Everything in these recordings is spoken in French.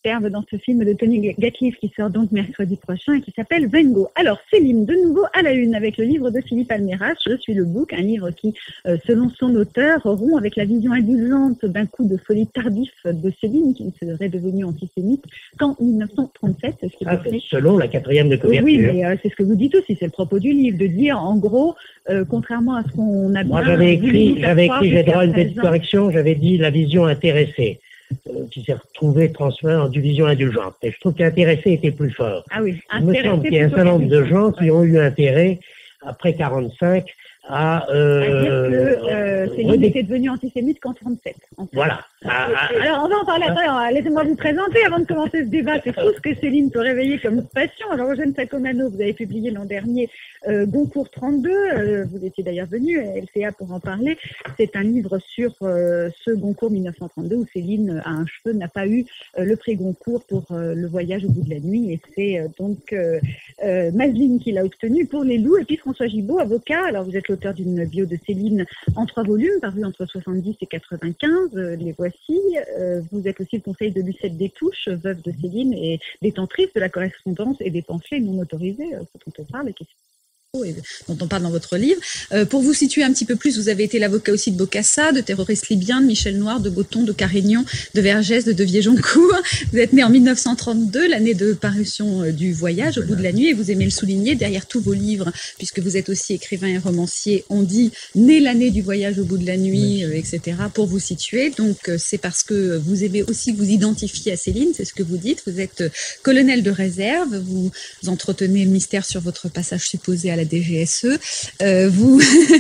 superbe dans ce film de Tony Gatliff qui sort donc mercredi prochain et qui s'appelle Van Gogh. Alors Céline, de nouveau à la une avec le livre de Philippe Alméras, Je suis le bouc, un livre qui, selon son auteur, rompt avec la vision indulgente d'un coup de folie tardif de Céline qui serait devenue antisémite qu'en 1937. C'est ce qui selon la 4e de couverture. Oui, mais c'est ce que vous dites aussi, c'est le propos du livre, de dire en gros, contrairement à ce qu'on a bien... Moi j'avais écrit, j'ai droit à une petite correction, j'avais dit la vision intéressée. Qui s'est retrouvé transformé en vision indulgente. Et je trouve qu'intéressé était plus fort. Ah oui, il me semble qu'il y a un certain nombre de gens qui ont eu intérêt, après 45, à dire que Céline était devenue antisémite qu'en 37. En fait. Voilà. Alors on va en parler après. Laissez-moi vous présenter avant de commencer ce débat. C'est fou ce que Céline peut réveiller comme passion. Alors Eugène Sacomano, vous avez publié l'an dernier Goncourt 32. Vous étiez d'ailleurs venu à LCA pour en parler. C'est un livre sur ce Goncourt 1932 où Céline a un cheveu, n'a pas eu le prix Goncourt pour le voyage au bout de la nuit. Et c'est donc Maseline qui l'a obtenu pour Les Loups. Et puis François Gibault, avocat. Alors vous êtes l'auteur d'une bio de Céline en 3 volumes, parue entre 70 et 95. Les voici. Vous êtes aussi le conseil de Lucette Destouches, veuve de Céline et détentrice de la correspondance et des pamphlets non autorisés, dont on parle, et dont on parle dans votre livre. Pour vous situer un petit peu plus, vous avez été l'avocat aussi de Bokassa, de terroristes libyens, de Michel Noir, de Botton, de Carignan, de Vergès, de Devier-Joncourt. Vous êtes né en 1932, l'année de parution du Voyage au bout de la nuit, et vous aimez le souligner, derrière tous vos livres, puisque vous êtes aussi écrivain et romancier, on dit né l'année du Voyage au bout de la nuit, etc., pour vous situer. Donc c'est parce que vous aimez aussi vous identifier à Céline, c'est ce que vous dites. Vous êtes colonel de réserve, vous entretenez le mystère sur votre passage supposé à la DGSE. Vous,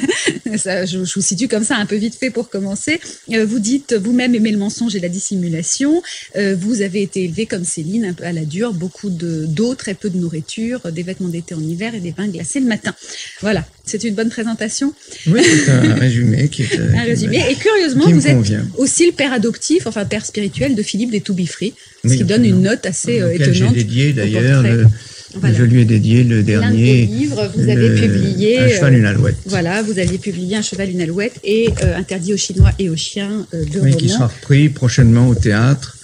ça, je vous situe comme ça un peu vite fait pour commencer. Vous dites vous-même aimer le mensonge et la dissimulation. Vous avez été élevé comme Céline, un peu à la dure, beaucoup d'eau, très peu de nourriture, des vêtements d'été en hiver et des bains glacés le matin. Voilà, c'est une bonne présentation. Oui, c'est un résumé qui est un résumé. Et curieusement, vous êtes aussi le père adoptif, enfin père spirituel de Philippe des Toubifri, ce qui donne une note assez étonnante. J'ai dédié d'ailleurs. Voilà. Je lui ai dédié le dernier livre. Vous avez publié Un cheval, une alouette. Voilà, vous aviez publié Un cheval, une alouette et Interdit aux Chinois et aux chiens de romans. Qui sera repris prochainement au théâtre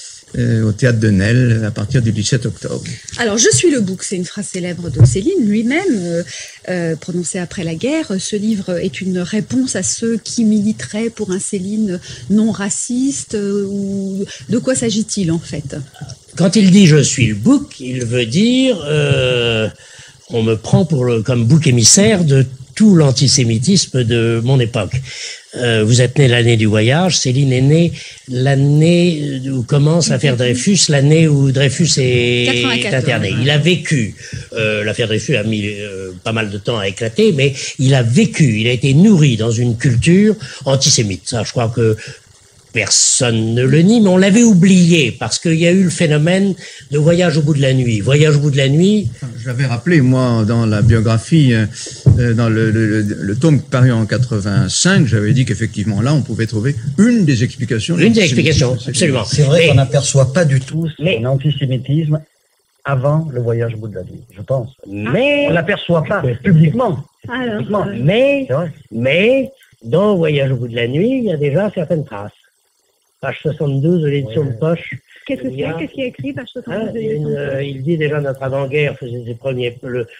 de Nesle à partir du 17 octobre. Alors, Je suis le bouc, c'est une phrase célèbre de Céline lui-même, prononcée après la guerre. Ce livre est une réponse à ceux qui militeraient pour un Céline non raciste. Ou de quoi s'agit-il en fait ? Quand il dit « je suis le bouc », il veut dire on me prend comme bouc émissaire de tout l'antisémitisme de mon époque. Vous êtes né l'année du voyage, Céline est née l'année où commence l'affaire Dreyfus, l'année où Dreyfus est interné. Il a vécu, l'affaire Dreyfus a mis pas mal de temps à éclater, mais il a vécu, il a été nourri dans une culture antisémite. Ça, je crois que personne ne le nie, mais on l'avait oublié parce qu'il y a eu le phénomène de Voyage au bout de la nuit. Voyage au bout de la nuit. Je l'avais rappelé, moi, dans la biographie, dans le tome paru en 85, j'avais dit qu'effectivement, là, on pouvait trouver une des explications. Une des explications, absolument. C'est vrai qu'on n'aperçoit pas du tout l'antisémitisme avant le Voyage au bout de la nuit, je pense. Mais on l'aperçoit pas publiquement. Alors, mais dans Voyage au bout de la nuit, il y a déjà certaines traces. Page 72 de l'édition de poche. Qu'est-ce que c'est ? Qu'est-ce qu'il y a écrit, page 72 de l'édition de poche ? Il dit déjà notre avant-guerre faisait ses premiers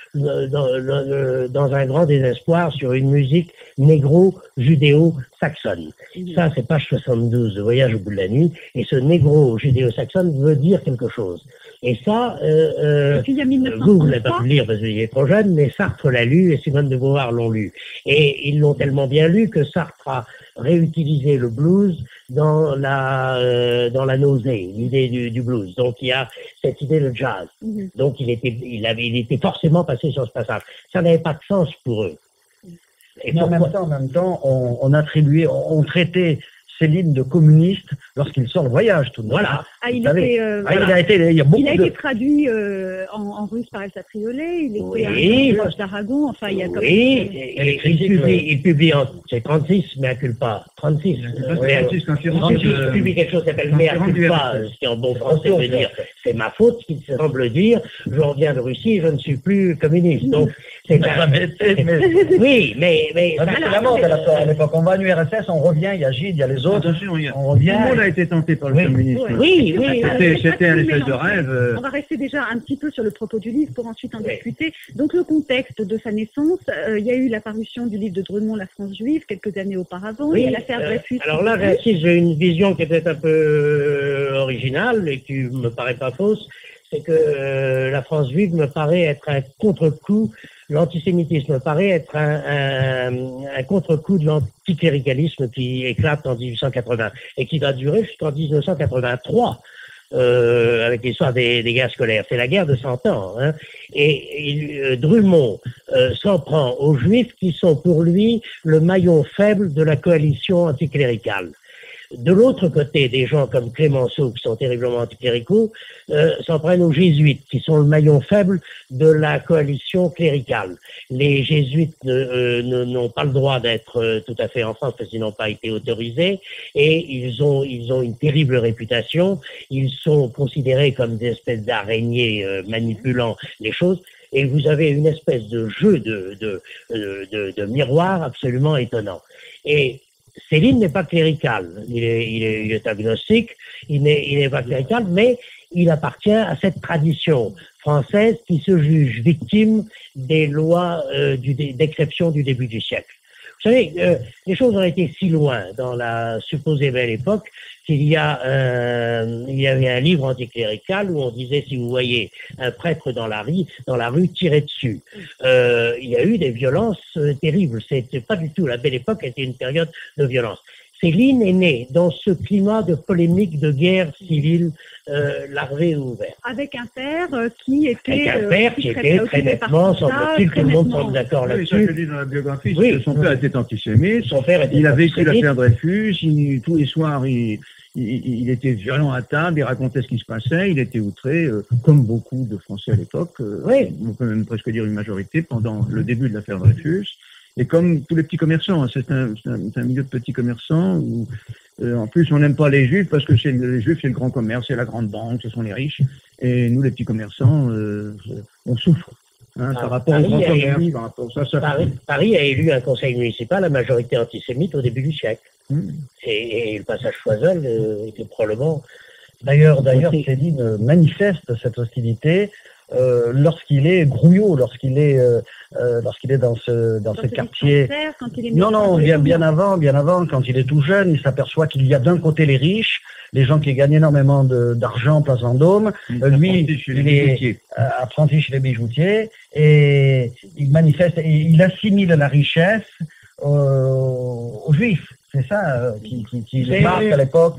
dans un grand désespoir sur une musique négro-judéo-saxonne. Ça, c'est page 72 de Voyage au bout de la nuit. Et ce négro-judéo-saxonne veut dire quelque chose. Et ça, vous n'avez pas pu le lire parce que vous êtes trop jeune, mais Sartre l'a lu et Simone de Beauvoir l'ont lu. Et ils l'ont tellement bien lu que Sartre a réutilisé le blues dans la nausée, l'idée du blues. Donc il y a cette idée de jazz. Donc il était forcément passé sur ce passage. Ça n'avait pas de sens pour eux. Et en même temps, on traitait Céline de communiste lorsqu'il sort le voyage, tout de même. Voilà. Il a été traduit en russe par Elsa Triolet, il était Georges d'Aragon, enfin il y a comme il publie c'est 36, Mea culpa. 36. Il publie quelque chose qui s'appelle Mea culpa, ce qui en bon français veut dire c'est ma faute, ce qui semble dire je reviens de Russie, je ne suis plus communiste. Donc c'est oui, mais à l'époque, on va à l'URSS, on revient, il y a Gide, il y a les les autres, Attention, on revient. tout le monde a été tenté par le communisme. Oui. C'était un espèce de rêve. On va rester déjà un petit peu sur le propos du livre pour ensuite en discuter. Donc le contexte de sa naissance, il y a eu la parution du livre de Drummond, La France juive, quelques années auparavant. Il y a l'affaire Dreyfus. Alors là, j'ai une vision qui était un peu originale et qui me paraît pas fausse. C'est que la France juive me paraît être un contre-coup, l'antisémitisme me paraît être un contre-coup de l'anticléricalisme qui éclate en 1880 et qui va durer jusqu'en 1983. Avec l'histoire des guerres scolaires. C'est la guerre de 100 ans. Hein. Et Drummond s'en prend aux Juifs qui sont pour lui le maillon faible de la coalition anticléricale. De l'autre côté, des gens comme Clémenceau, qui sont terriblement anticléricaux, s'en prennent aux jésuites, qui sont le maillon faible de la coalition cléricale. Les jésuites n'ont pas le droit d'être tout à fait en France parce qu'ils n'ont pas été autorisés, et ils ont une terrible réputation. Ils sont considérés comme des espèces d'araignées manipulant les choses. Et vous avez une espèce de jeu de miroir absolument étonnant. Et Céline n'est pas clérical, il est agnostique, il n'est pas clérical, mais il appartient à cette tradition française qui se juge victime des lois d'exception du début du siècle. Vous savez, les choses ont été si loin dans la supposée belle époque qu'il y avait un livre anticlérical où on disait, si vous voyez un prêtre dans la rue, tirez dessus. Il y a eu des violences terribles. C'était pas du tout, la belle époque était une période de violence. Céline est née dans ce climat de polémique, de guerre civile larvée et ouverte. Avec un père qui était très nettement, semble-t-il, tout le monde semble d'accord là-dessus. Oui, ça je dis dans la biographie, son père était antisémite, il a vécu l'affaire Dreyfus, tous les soirs il était violent à table, il racontait ce qui se passait, il était outré, comme beaucoup de Français à l'époque, on peut même presque dire une majorité, pendant le début de l'affaire Dreyfus. Et comme tous les petits commerçants, c'est un milieu de petits commerçants où, en plus, on n'aime pas les Juifs parce que les Juifs, c'est le grand commerce, c'est la grande banque, ce sont les riches. Et nous, les petits commerçants, on souffre. Par rapport au grand commerce. Paris a élu un conseil municipal à majorité antisémite au début du siècle. Et le passage Choiseul était probablement... D'ailleurs, Céline manifeste cette hostilité lorsqu'il est Grouillot, lorsqu'il est dans ce quartier. Bien avant, quand il est tout jeune, il s'aperçoit qu'il y a d'un côté les riches, les gens qui gagnent énormément d'argent place Vendôme. Lui, il est apprenti chez les bijoutiers et il manifeste et il assimile la richesse aux Juifs. C'est ça qui le marque à l'époque.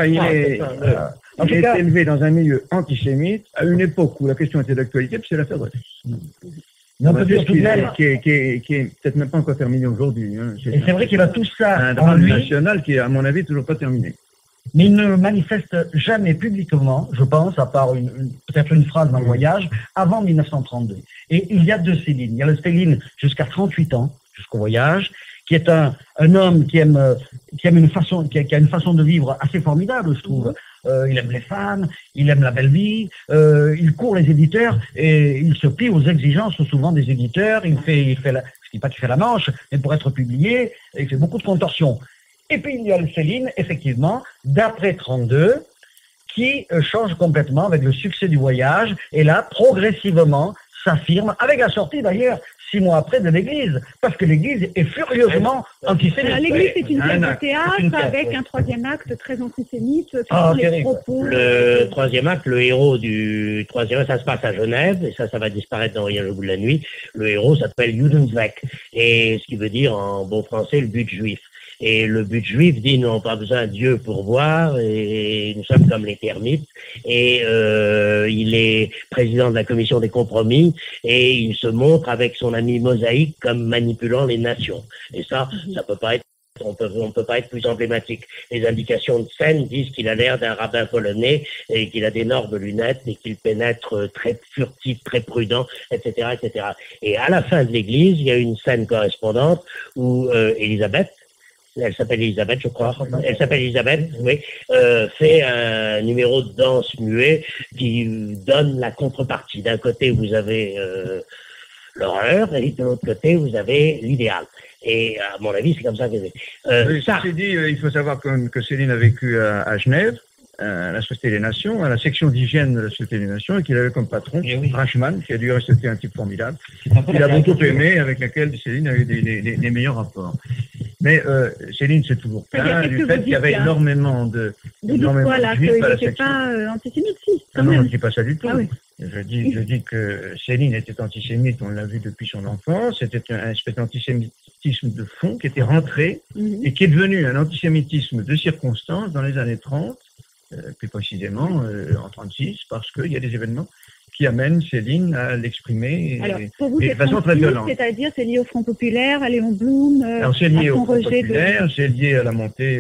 Il est élevé dans un milieu antisémite à une époque où la question était d'actualité, puis c'est l'affaire Dreyfus. On peut dire tout de même qui est peut-être même pas encore terminé aujourd'hui. Et c'est vrai qu'il a tout ça un drame national qui est, à mon avis, toujours pas terminé. Mais il ne manifeste jamais publiquement, je pense, à part peut-être une phrase dans le voyage, avant 1932. Et il y a deux Céline. Il y a le Céline jusqu'à 38 ans, jusqu'au voyage, qui est un homme qui a une façon de vivre assez formidable, je trouve. Il aime les femmes, il aime la belle vie, il court les éditeurs et il se plie aux exigences souvent des éditeurs. Je dis pas qu'il fait la manche, mais pour être publié, il fait beaucoup de contorsions. Et puis il y a le Céline, effectivement, d'après 32, qui change complètement avec le succès du voyage et là, progressivement, s'affirme, avec la sortie d'ailleurs, 6 mois après, de l'Église, parce que l'Église est furieusement antisémite. L'Église, c'est une pièce de théâtre avec un troisième acte très antisémite. Le troisième acte, le héros du troisième acte, ça se passe à Genève, et ça va disparaître dans Rien le bout de la nuit. Le héros s'appelle Judenzweck, et ce qui veut dire en bon français le but juif. Et le but juif dit nous n'avons pas besoin de Dieu pour voir et nous sommes comme les termites. Et il est président de la commission des compromis et il se montre avec son ami Mosaïque comme manipulant les nations. Et ça peut pas être, on peut pas être plus emblématique. Les indications de scène disent qu'il a l'air d'un rabbin polonais et qu'il a d'énormes lunettes et qu'il pénètre très furtif, très prudent, etc., etc. Et à la fin de l'église, il y a une scène correspondante où Élisabeth, elle s'appelle Elisabeth, je crois. Elle s'appelle Elisabeth, oui. Fait un numéro de danse muet qui donne la contrepartie. D'un côté, vous avez l'horreur, et de l'autre côté, vous avez l'idéal. Et à mon avis, c'est comme ça que c'est. Ceci dit, il faut savoir que Céline a vécu à Genève, à la Société des Nations, à la section d'hygiène de la Société des Nations, et qu'il avait comme patron Rachman, qui a dû rester un type formidable, qu'il a beaucoup aimé, avec lequel Céline a eu les meilleurs rapports. Mais Céline s'est toujours plaint du fait qu'il y avait énormément de juifs à la section. Pas antisémite, si, quand Non, même. je ne dis pas ça du tout. Ah oui. Je dis que Céline était antisémite, on l'a vu depuis son enfance, c'était un espèce d'antisémitisme de fond qui était rentré et qui est devenu un antisémitisme de circonstance dans les années 30, plus précisément en 36, parce qu'il y a des événements qui amènent Céline à l'exprimer de façon très violente. C'est-à-dire, c'est lié au Front populaire, à Léon Blum, alors, c'est lié à son au Front rejet populaire, c'est lié à la montée,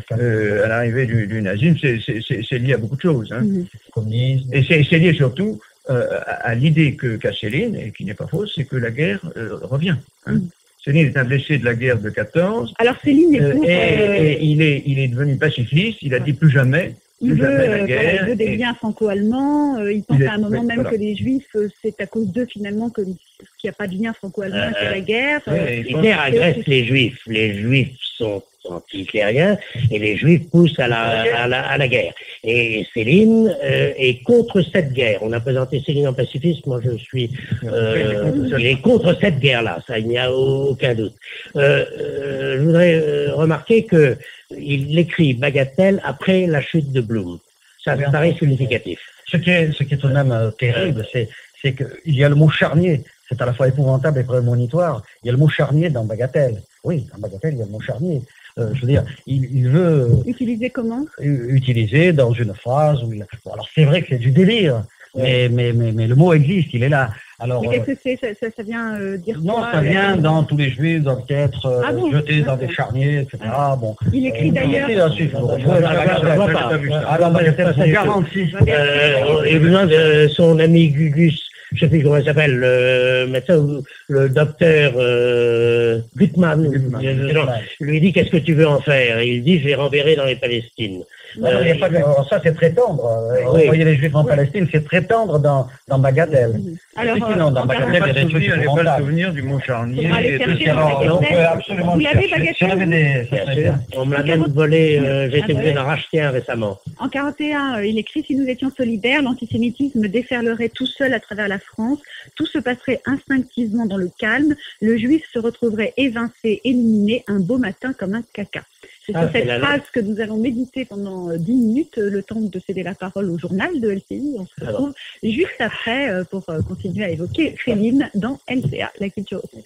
à l'arrivée du nazisme, c'est lié à beaucoup de choses. Hein. Et c'est lié surtout à l'idée qu'a Céline, et qui n'est pas fausse, c'est que la guerre revient. Hein. Céline est un blessé de la guerre de 14. Alors Céline est pour... et il est devenu pacifiste, il a dit plus jamais. Il veut des liens franco-allemands. Il pense à un moment même que les Juifs, c'est à cause d'eux finalement qu'il n'y a pas de lien franco-allemand, c'est la guerre. Hitler agresse les Juifs. Les Juifs sont anti-hitlériens et les Juifs poussent à la guerre. Et Céline est contre cette guerre. On a présenté Céline en pacifiste. Moi, je suis... il est contre cette guerre-là. Ça, il n'y a aucun doute. Je voudrais remarquer que il écrit Bagatelle après la chute de Blum. Ça me paraît significatif. Ce qui est tout de même terrible, c'est qu'il y a le mot charnier. C'est à la fois épouvantable et prémonitoire. Il y a le mot charnier dans Bagatelle. Oui, dans Bagatelle, il y a le mot charnier. Je veux dire, il veut... Utiliser comment? Utiliser dans une phrase où bon, alors c'est vrai que c'est du délire, mais le mot existe, il est là. Alors, mais qu'est-ce que c'est? Ça vient dire non, quoi? Ça vient dans tous les Juifs doivent être jetés dans des charniers, etc. Bon. Il écrit d'ailleurs... Dans Bagatelle, c'est 46. Il demande son ami Gugus, je ne sais plus comment il s'appelle, le médecin, le docteur Gutmann, lui dit qu'est-ce que tu veux en faire? Il dit je vais renverrer dans les Palestines. Ça c'est très tendre. Envoyer les Juifs en Palestine, c'est très tendre dans Bagatelle. Alors, dans Bagatelle, il y a des trucs j'ai pas le souvenir du mot charnier. Vous l'avez, Bagatelle? On me l'a même volé, j'ai été obligé d'en racheter un récemment. En 41, il écrit « Si nous étions solidaires, l'antisémitisme déferlerait tout seul à travers la France, tout se passerait instinctivement dans le calme, le juif se retrouverait évincé, éliminé, un beau matin comme un caca ». C'est sur cette phrase que nous allons méditer pendant 10 minutes, le temps de céder la parole au journal de LCI. On se retrouve juste après pour continuer à évoquer Céline dans LCA, la culture aussi.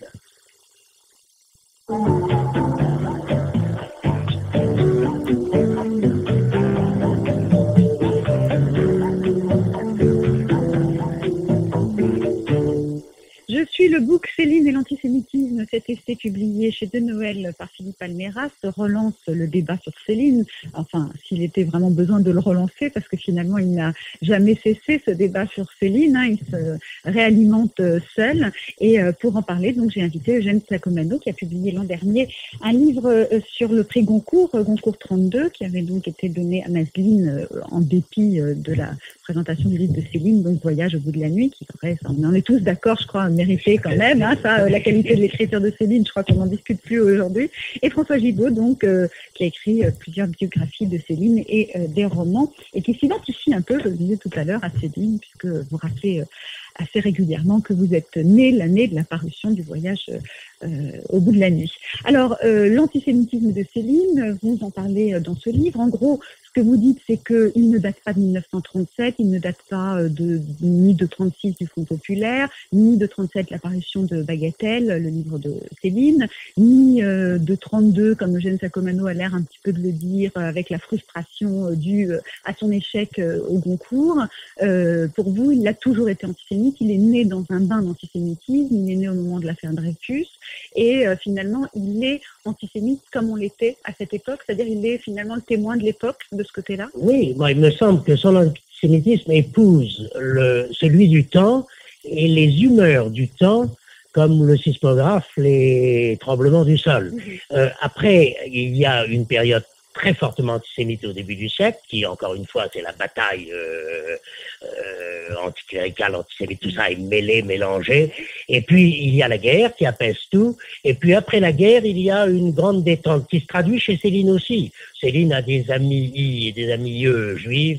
Je suis le book Céline et l'antisémitisme. Cet essai publié chez De Noël par Philippe Almeras relance le débat sur Céline. Enfin, s'il était vraiment besoin de le relancer, parce que finalement, il n'a jamais cessé ce débat sur Céline. Il se réalimente seul. Et pour en parler, donc, j'ai invité Eugène Sacomano, qui a publié l'an dernier un livre sur le prix Goncourt, Goncourt 32, qui avait donc été donné à Masseline en dépit de la présentation du livre de Céline, donc Voyage au bout de la nuit, qui pourrait, on en est tous d'accord, je crois, mérité quand même, ça, la qualité de l'écriture de Céline, je crois qu'on n'en discute plus aujourd'hui. Et François Gibault, donc, qui a écrit plusieurs biographies de Céline et des romans, et qui s'identifie un peu, je le disais tout à l'heure, à Céline, puisque vous rappelez assez régulièrement que vous êtes né l'année de la parution du Voyage au bout de la nuit. Alors, l'antisémitisme de Céline, vous en parlez dans ce livre. En gros, ce que vous dites, c'est qu'il ne date pas de 1937, il ne date pas ni de 36 du Front populaire, ni de 37 l'apparition de Bagatelle, le livre de Céline, ni de 32, comme Eugène Sacomano a l'air un petit peu de le dire, avec la frustration due à son échec au Goncourt. Pour vous, il a toujours été antisémite, il est né dans un bain d'antisémitisme, il est né au moment de l'affaire Dreyfus, et finalement, il est antisémite comme on l'était à cette époque, c'est-à-dire il est finalement le témoin de l'époque, de ce côté-là. Oui, moi, il me semble que son antisémitisme épouse celui du temps et les humeurs du temps, comme le sismographe, les tremblements du sol. Après, il y a une période très fortement antisémite au début du siècle, qui, encore une fois, c'est la bataille anticlérical, antisémite, tout ça est mêlé, mélangé. Et puis, il y a la guerre qui apaise tout. Et puis, après la guerre, il y a une grande détente qui se traduit chez Céline aussi. Céline a des amis et des amis juifs.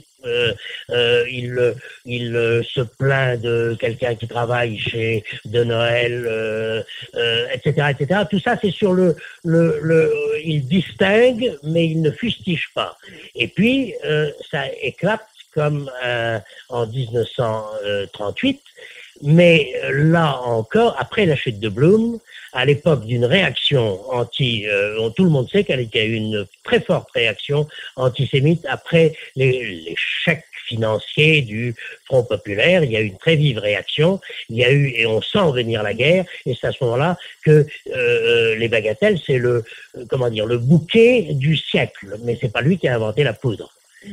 Il se plaint de quelqu'un qui travaille chez De Noël, etc., etc. Tout ça, c'est sur il distingue, mais il ne fustige pas. Et puis, ça éclate comme en 1938. Mais là encore, après la chute de Blum, à l'époque d'une réaction tout le monde sait qu'il y a eu une très forte réaction antisémite après les chèques financiers du Front populaire. Il y a eu une très vive réaction. Et on sent venir la guerre. Et c'est à ce moment-là que les bagatelles, c'est le bouquet du siècle. Mais c'est pas lui qui a inventé la poudre.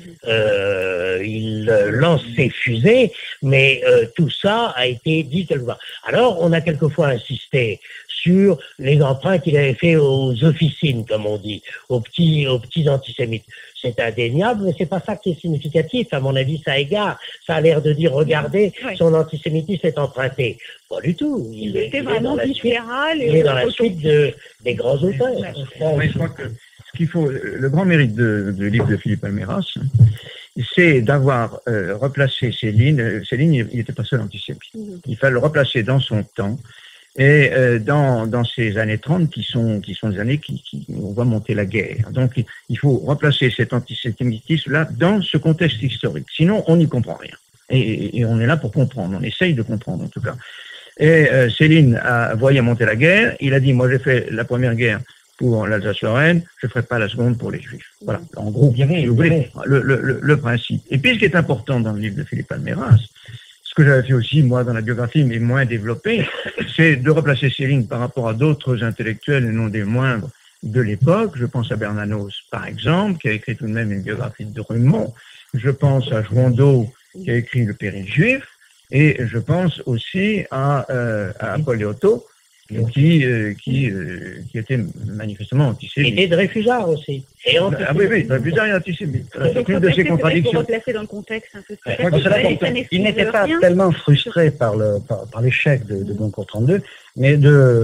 Il lance ses fusées, mais tout ça a été dit quelque part. Alors, on a quelquefois insisté sur les emprunts qu'il avait fait aux officines, comme on dit, aux petits antisémites. C'est indéniable, mais c'est pas ça qui est significatif. À mon avis, ça égare. Ça a l'air de dire, regardez, son antisémitisme est emprunté. Pas du tout. Il était vraiment viscéral. Il est dans la suite des grands auteurs. Je crois que le grand mérite du livre de Philippe Alméras, c'est d'avoir replacé Céline. Céline, il n'était pas seul antisémite. Il fallait le replacer dans son temps et dans ces années 30 qui sont des années où on voit monter la guerre. Donc, il faut replacer cet antisémitisme-là dans ce contexte historique. Sinon, on n'y comprend rien. Et on est là pour comprendre. On essaye de comprendre, en tout cas. Et Céline voyait monter la guerre. Il a dit, moi, j'ai fait la première guerre pour l'Alsace-Lorraine, je ne ferai pas la seconde pour les Juifs. Voilà, en gros, si vous voulez, le principe. Et puis, ce qui est important dans le livre de Philippe Alméras, ce que j'avais fait aussi, moi, dans la biographie, mais moins développé, c'est de replacer Céline par rapport à d'autres intellectuels, et non des moindres, de l'époque. Je pense à Bernanos, par exemple, qui a écrit tout de même une biographie de Drummond. Je pense à Jouandeau, qui a écrit Le Péril juif. Et je pense aussi à Paul Léoto, qui était manifestement antisémite. Et Dreyfusard aussi. Oui, Dreyfusard est antisémite. C'est une de ces contradictions. Pour replacer dans le contexte un peu. Il n'était pas tellement frustré par l'échec de Goncourt 32, mais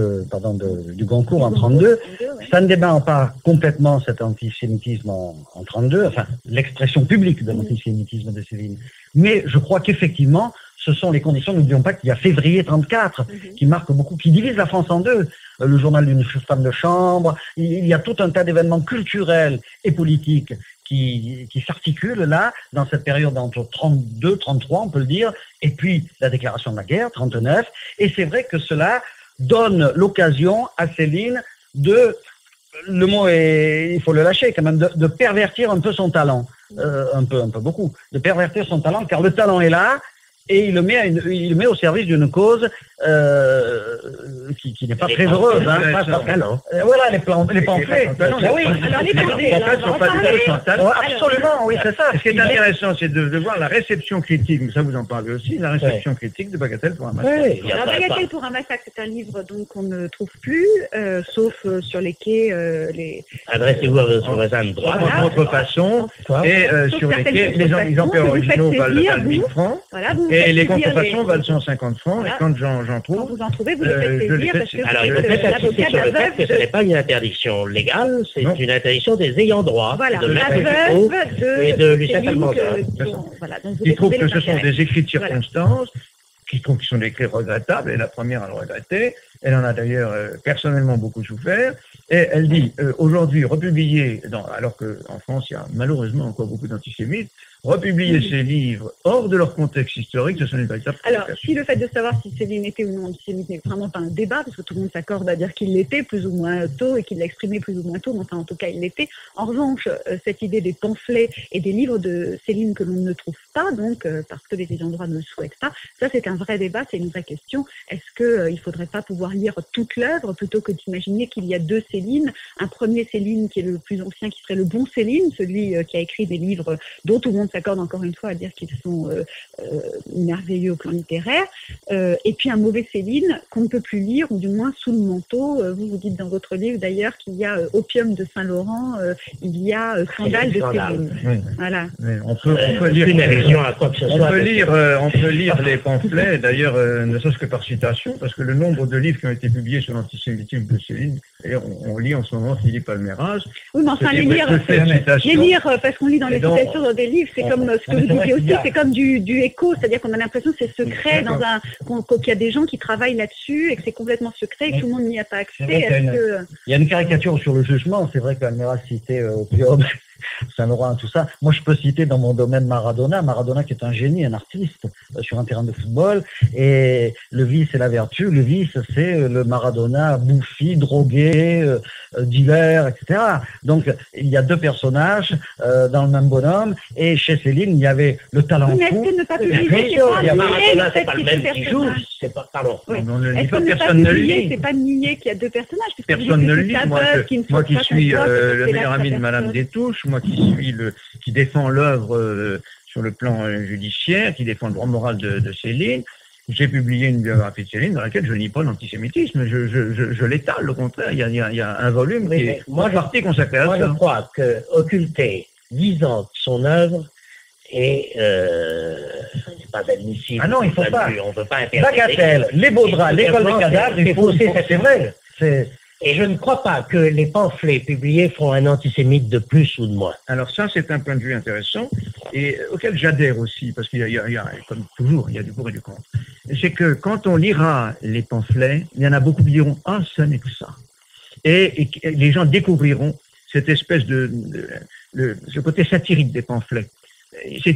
du Goncourt en 32. Ça ne débat pas complètement cet antisémitisme en 32, enfin, l'expression publique de l'antisémitisme de Céline. Mais je crois qu'effectivement, ce sont les conditions, n'oublions pas qu'il y a février 34, qui marque beaucoup, qui divise la France en deux. Le journal d'une femme de chambre, il y a tout un tas d'événements culturels et politiques qui s'articulent là, dans cette période entre 32, 33, on peut le dire, et puis la déclaration de la guerre, 39. Et c'est vrai que cela donne l'occasion à Céline le mot est, il faut le lâcher quand même, de pervertir un peu son talent. Un peu beaucoup. De pervertir son talent, car le talent est là, et il le met au service d'une cause qui n'est pas très heureuse. Voilà, les pamphlets. Oui, alors les pamphlets. Absolument, oui, c'est ça. Ce qui est intéressant, c'est de voir la réception critique, mais ça vous en parlez aussi, la réception critique de Bagatelle pour un massacre. Alors, Bagatelle pour un massacre, c'est un livre qu'on ne trouve plus, sauf sur les quais. Adressez-vous à votre voisin de droite. En contrefaçon, et sur les quais, les exemplaires originaux valent 1000 francs. Et les contrefaçons valent 150 francs, et quand j'en trouve, quand vous en trouvez, vous les faites saisir, parce que alors, il peut insister sur le fait que ce n'est pas une interdiction légale, c'est une interdiction des ayants droit. Voilà, de la veuve et de Lucien Salmondeur. Qui trouve que ce sont des écrits de circonstances, qui trouve qu'ils sont des écrits regrettables, et la première à le regretter. Elle en a d'ailleurs personnellement beaucoup souffert. Et elle dit, aujourd'hui, republier, alors qu'en France, il y a malheureusement encore beaucoup d'antisémites, republier ces livres hors de leur contexte historique, ce sont une véritable provocation. Alors, si le fait de savoir si Céline était ou non antisémite n'est vraiment pas un débat, parce que tout le monde s'accorde à dire qu'il l'était plus ou moins tôt et qu'il l'a exprimé plus ou moins tôt, mais enfin, en tout cas, il l'était. En revanche, cette idée des pamphlets et des livres de Céline que l'on ne trouve pas, donc, parce que les ayants droit ne le souhaitent pas, ça, c'est un vrai débat, c'est une vraie question. Est-ce qu'il ne faudrait pas pouvoir pouvoir lire toute l'œuvre plutôt que d'imaginer qu'il y a deux Céline. Un premier Céline qui est le plus ancien, qui serait le bon Céline, celui qui a écrit des livres dont tout le monde s'accorde encore une fois à dire qu'ils sont merveilleux au plan littéraire, et puis un mauvais Céline qu'on ne peut plus lire, ou du moins sous le manteau. Vous dites dans votre livre d'ailleurs qu'il y a Opium de Saint-Laurent, il y a Scandale de Céline. Oui. Voilà. On peut lire une allusion à quoi que ce soit. On peut lire les pamphlets, d'ailleurs, ne serait-ce que par citation, parce que le nombre de livres qui ont été publiés sur l'antisémitisme de Céline, et on lit en ce moment Philippe Alméraz. Oui, mais enfin, les lire, parce qu'on lit dans les citations dans des livres, c'est comme ce que vous disiez aussi, c'est comme du écho, c'est-à-dire qu'on a l'impression que c'est secret, qu'il y a des gens qui travaillent là-dessus, et que c'est complètement secret, et que tout le monde n'y a pas accès. Il y a une caricature sur le jugement, c'est vrai qu'Alméraz citait Opium, Saint-Laurent, tout ça. Moi, je peux citer dans mon domaine Maradona qui est un génie, un artiste sur un terrain de football. Et le vice et la vertu. Le vice, c'est le Maradona bouffi, drogué, dealer, etc. Donc, il y a deux personnages dans le même bonhomme. Et chez Céline, il y avait le talent fou. Maradona, c'est pas le même qui joue. C'est pas, pardon. Oui. Personne ne le lit. C'est pas nier qu'il y a deux personnages. Personne ne le lit. Moi qui suis le meilleur ami de Madame Destouches, moi qui défend l'œuvre sur le plan judiciaire, qui défend le droit moral de Céline, j'ai publié une biographie de Céline dans laquelle je nie pas l'antisémitisme, je l'étale, au contraire. Il y a un volume qui est partie consacrée à ça. Moi, je crois que occulter 10 ans de son œuvre et c'est pas admissible. Ah non, il faut pas. On peut pas interdire. Bagatelle, les beaux draps, l'école des cadavres, il faut c'est vrai. Et je ne crois pas que les pamphlets publiés font un antisémite de plus ou de moins. Alors ça, c'est un point de vue intéressant et auquel j'adhère aussi, parce qu'il y a, comme toujours, il y a du pour et du contre. C'est que quand on lira les pamphlets, il y en a beaucoup qui diront « Ah, ça n'est que ça ». Et les gens découvriront cette espèce ce côté satirique des pamphlets. C'est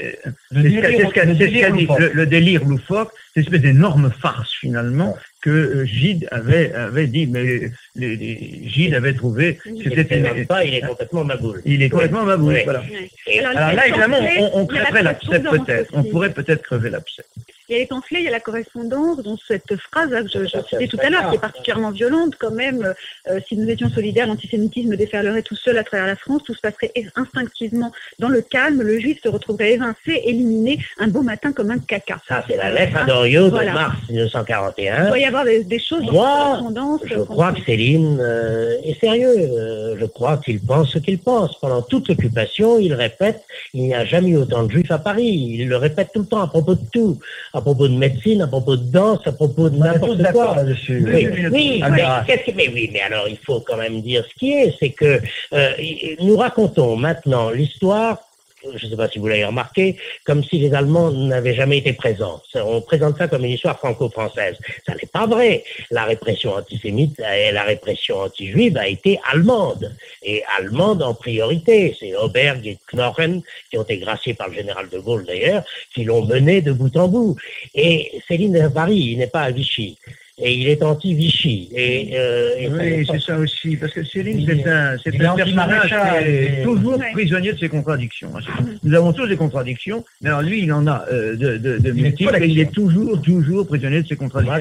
le délire loufoque, c'est une espèce d'énorme farce finalement que Gide avait dit, mais Gide avait trouvé. Il est complètement maboule. Il est complètement maboule, voilà. Oui. Alors là, évidemment, on crèverait l'abcès peut-être. On pourrait peut-être crever l'abcès. Il y a les pamphlets, il y a la correspondance, dont cette phrase que je citais tout à l'heure, qui est particulièrement violente quand même. Si nous étions solidaires, l'antisémitisme déferlerait tout seul à travers la France, tout se passerait instinctivement dans le calme, le juif se retrouverait évincé, éliminé, un beau matin comme un caca. Ça, c'est la lettre à Doriot de mars 1941. Il doit y avoir des choses dans la correspondance. Je crois que Céline est sérieux. Je crois qu'il pense ce qu'il pense. Pendant toute l'occupation, il répète, il n'y a jamais eu autant de juifs à Paris. Il le répète tout le temps à propos de tout. À propos de médecine, à propos de danse, à propos de n'importe quoi. Là-dessus. Oui, mais alors il faut quand même dire ce qui est, c'est que nous racontons maintenant l'histoire, je ne sais pas si vous l'avez remarqué, comme si les Allemands n'avaient jamais été présents. On présente ça comme une histoire franco-française. Ça n'est pas vrai. La répression antisémite et la répression anti-juive a été allemande. Et allemande en priorité. C'est Oberg et Knochen, qui ont été graciés par le général de Gaulle d'ailleurs, qui l'ont mené de bout en bout. Et Céline est à Paris, il n'est pas à Vichy. Et il est anti-Vichy. Oui, c'est ça aussi, parce que Céline, c'est un personnage qui est toujours prisonnier de ses contradictions. Nous avons tous des contradictions, mais alors lui, il en a de multiples, et il est toujours prisonnier de ses contradictions.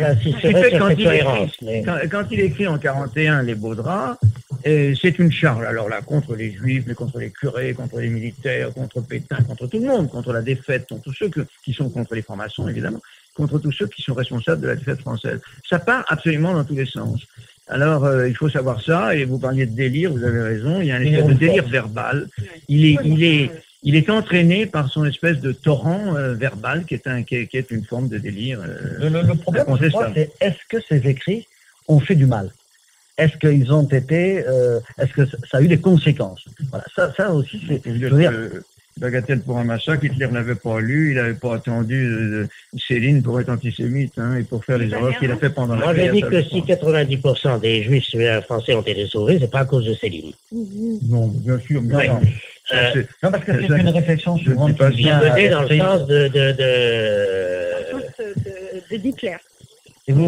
Quand il écrit en 41 les Beaux Draps, c'est une charge, alors là, contre les Juifs, mais contre les curés, contre les militaires, contre Pétain, contre tout le monde, contre la défaite, contre tous ceux qui sont contre les francs-maçons, évidemment, contre tous ceux qui sont responsables de la défaite française. Ça part absolument dans tous les sens. Alors, il faut savoir ça, et vous parliez de délire, vous avez raison, il y a un espèce de délire verbal. Il est entraîné par son espèce de torrent verbal qui est une forme de délire. Le problème, je crois, c'est est-ce que ces écrits ont fait du mal? Est-ce qu'ils ont été, est-ce que ça a eu des conséquences? Voilà, ça aussi, c'est. Bagatelle pour un massacre, Hitler n'avait pas lu, il n'avait pas attendu Céline pour être antisémite et pour faire les erreurs qu'il a fait pendant la guerre. Moi, je dis que si 90% des juifs français ont été sauvés, c'est pas à cause de Céline. Non, bien sûr, mais non. Non, parce que c'est une réflexion souvent qui vient dans le sens d'Hitler. Et vous?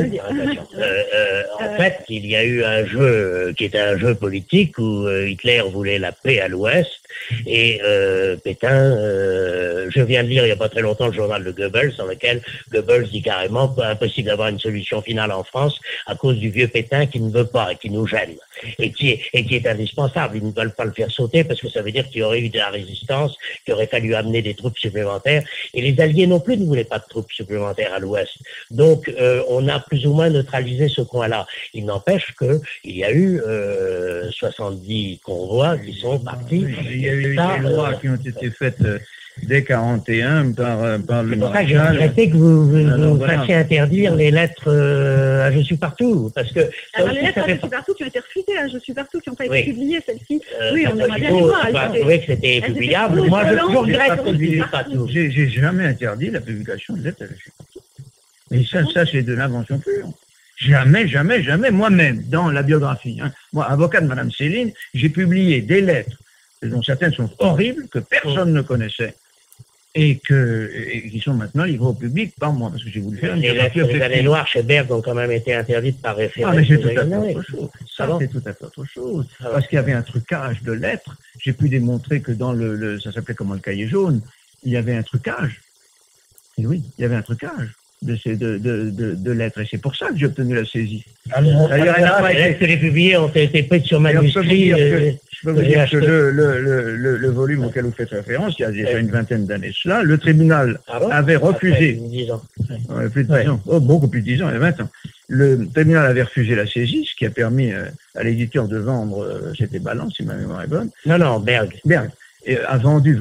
En fait, il y a eu un jeu qui était un jeu politique où Hitler voulait la paix à l'Ouest et Pétain, je viens de lire il n'y a pas très longtemps le journal de Goebbels dans lequel Goebbels dit carrément impossible d'avoir une solution finale en France à cause du vieux Pétain qui ne veut pas et qui nous gêne et qui est indispensable. Ils ne veulent pas le faire sauter parce que ça veut dire qu'il y aurait eu de la résistance, qu'il aurait fallu amener des troupes supplémentaires et les Alliés non plus ne voulaient pas de troupes supplémentaires à l'Ouest. Donc on a plus ou moins neutralisé ce coin-là. Il n'empêche qu'il y a eu 70 convois qui sont partis. Il y a eu des lois qui ont été faites dès 1941 par le C'est pour ça que j'ai maréchal. regretté que vous fassiez interdire les lettres à Je suis partout. Parce que Alors, les lettres à Je suis partout qui ont été refusées, à Je suis partout qui n'ont pas été publiées, celles-ci. Oui, on aimerait bien il les faut voir. trouver que c'était publiable. Moi, je regrette que je ne pas tout. J'ai jamais interdit la publication de lettres à Je suis partout. Et ça c'est de l'invention pure. Jamais, jamais, jamais, moi-même, dans la biographie, moi, avocat de Madame Céline, j'ai publié des lettres dont certaines sont horribles, que personne ne connaissait, et qui sont maintenant livrées au public par moi, parce que j'ai voulu faire une Les lettres des années noires chez Berg ont quand même été interdites par référé. Ah, mais c'est tout à fait autre chose. Ça, c'est tout à fait autre chose. Parce qu'il y avait un trucage de lettres. J'ai pu démontrer que dans ça s'appelait comment, le cahier jaune, il y avait un trucage. Et oui, il y avait un trucage de lettres. Et c'est pour ça que j'ai obtenu la saisie. D'ailleurs, les lettres que j'ai publiées ont été prises sur manuscrit. Je peux vous dire que le volume auquel vous faites référence, il y a déjà une vingtaine d'années cela, le tribunal avait refusé. 10 ans. Plus de 10 ans. Oh, beaucoup plus de 10 ans, il y a 20 ans. Le tribunal avait refusé la saisie, ce qui a permis à l'éditeur de vendre, c'était Balance, si ma mémoire est bonne. Non, Berg. Et a vendu,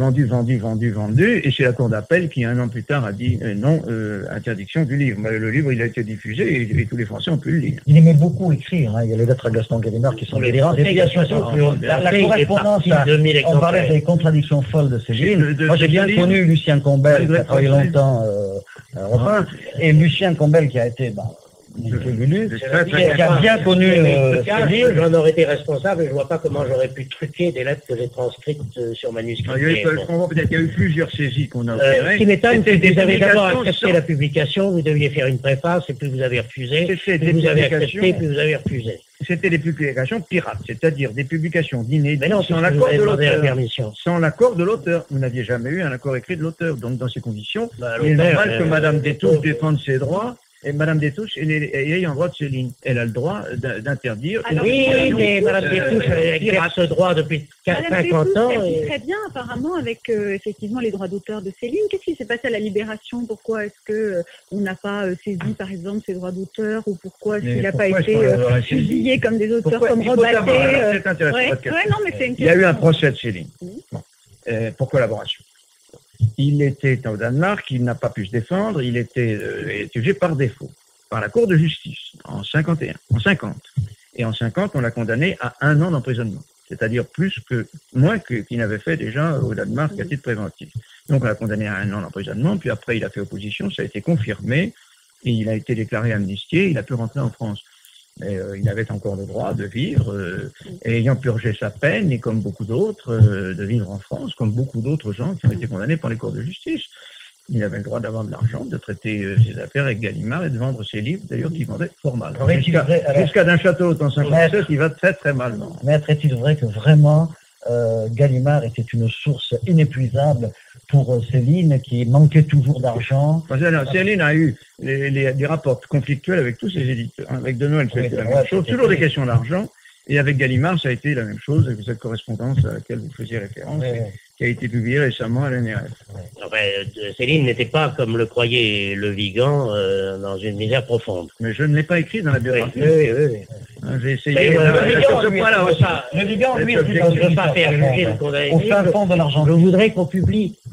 et c'est la cour d'appel qui, un an plus tard, a dit non, interdiction du livre. Mais le livre, il a été diffusé et tous les Français ont pu le lire. Il aimait beaucoup écrire, il y a les lettres à Gaston Gallimard qui sont délirantes. Et puis, la correspondance, on parlait des contradictions folles de Céline. Moi, j'ai bien connu Lucien Combel, qui a travaillé longtemps à Europe 1, et Lucien Combel qui a été... qui a bien connu Céline, j'en aurais été responsable et je ne vois pas comment j'aurais pu truquer des lettres que j'ai transcrites sur manuscrit. Je comprends peut-être qu'il y a eu plusieurs saisies qu'on a opérées. Ce qui m'étonne, c'est que vous avez d'abord accepté la publication, vous deviez faire une préface et puis vous avez refusé, puis vous avez accepté, puis vous avez refusé. C'était des publications pirates, c'est-à-dire des publications d'inédits sans l'accord de l'auteur. Sans l'accord de l'auteur. Vous n'aviez jamais eu un accord écrit de l'auteur. Donc, dans ces conditions, il est normal que Madame Détouche défende ses droits. Et Madame Détouche, elle est en droit de Céline. Elle a le droit d'interdire. Oui, mais Madame Détouche exerce ce droit depuis 50 ans. Elle vit très bien, apparemment, avec effectivement les droits d'auteur de Céline. Qu'est-ce qui s'est passé à la Libération? Pourquoi est-ce que on n'a pas saisi, par exemple, ses droits d'auteur? Ou pourquoi est-ce qu'il n'a pas été fusillé comme des auteurs comme Rebatté? C'est intéressant. Non, mais c'est une question. Il y a eu un procès de Céline pour collaboration. Il était au Danemark, il n'a pas pu se défendre, il était jugé par défaut, par la Cour de justice, en 50. Et en 50, on l'a condamné à 1 an d'emprisonnement, c'est-à-dire moins qu'il n'avait fait déjà au Danemark à titre préventif. Donc on l'a condamné à 1 an d'emprisonnement, puis après il a fait opposition, ça a été confirmé, et il a été déclaré amnistié, il a pu rentrer en France. Mais il avait encore le droit de vivre, ayant purgé sa peine, et comme beaucoup d'autres, de vivre en France, comme beaucoup d'autres gens qui ont été condamnés par les cours de justice. Il avait le droit d'avoir de l'argent, de traiter ses affaires avec Gallimard et de vendre ses livres, d'ailleurs, qu'il vendait fort mal. Jusqu'à d'un château en 57, il va très très mal. Maître, est-il vrai que vraiment Gallimard était une source inépuisable pour Céline, qui manquait toujours d'argent? Céline a eu des rapports conflictuels avec tous ses éditeurs. Avec De Noël, c'était la même chose. Toujours des questions d'argent. Et avec Gallimard, ça a été la même chose, avec cette correspondance à laquelle vous faisiez référence, qui a été publiée récemment à l'NRF. Céline n'était pas, comme le croyait Le Vigan, dans une misère profonde. Mais je ne l'ai pas écrit dans la biographie. Oui. J'ai essayé. Le Vigan, lui, je ne veux pas faire juger le condamné. Au fin fond de l'argent. Je voudrais qu'on publie